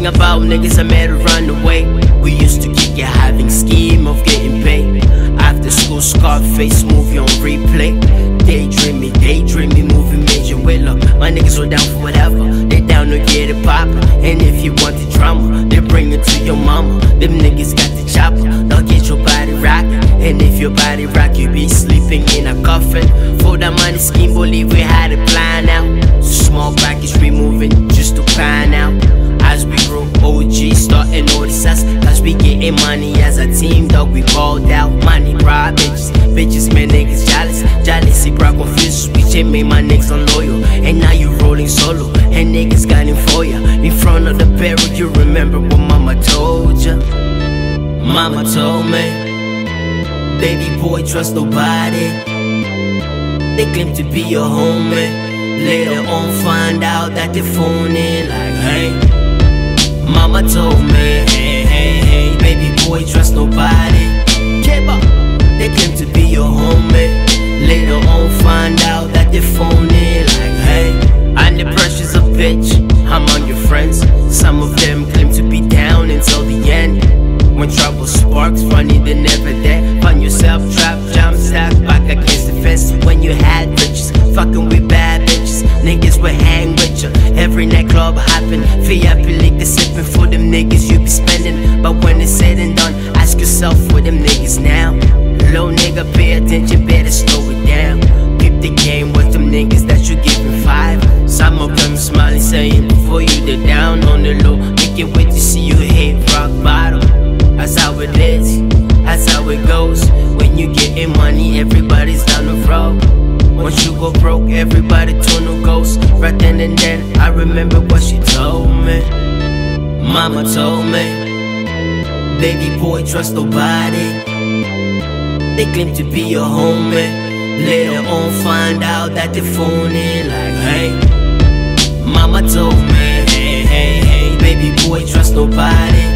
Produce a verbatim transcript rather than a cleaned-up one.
thing about niggas, I made a run away. We used to kick it, having scheme of getting paid. After school, Scarface movie on replay. Daydreaming, daydreaming, movie Major Willer. My niggas were down for whatever, they down to get it poppin'. And if you want the drama, they bring it to your mama. Them niggas got the chopper, they'll get your body rockin'. And if your body rock, you be sleeping in a coffin. For that money scheme, believe we had a plan out. So small brackets we moving just to pan out. As we grow O G, starting notice us, cause we getting money as a team, dog, we balled out. Money brought bitches, bitches man niggas jealous. Jealousy brought confusion, we just made my niggas unloyal. And now you rolling solo, and niggas got in for ya. In front of the barrel, you remember what mama told ya. Mama told me, baby boy, trust nobody. They claim to be your homie, later on find out that they phony. Like, hey, mama told me, hey, hey, hey, baby boy, trust nobody. They claim to be your homie, later on find out that they phony. Like, hey, and the pressure's a bitch among your friends. Some of them claim to be down until the end. When trouble sparks, funny they never there. Find yourself trapped, jump stack back against the fence. When you had riches, fucking with bad bitches, niggas will hang with ya. Every nightclub hopping, V I P liquor sipping for them niggas you be spending. But when it's said and done, ask yourself for them niggas now. Low nigga, pay attention, better slow it down. Keep the game with them niggas that you giving five. Some of them smiling, saying before you they're down on the low. They can't wait to see you hit rock bottom. That's how it is, that's how it goes. When you getting money, everybody's down the road. Once you go broke, everybody turn to ghost. Right then and then, I remember what she told me. Mama told me, baby boy, trust nobody. They claim to be your homie, later on find out that they phony. Like, hey, mama told me, hey, hey, hey, baby boy, trust nobody.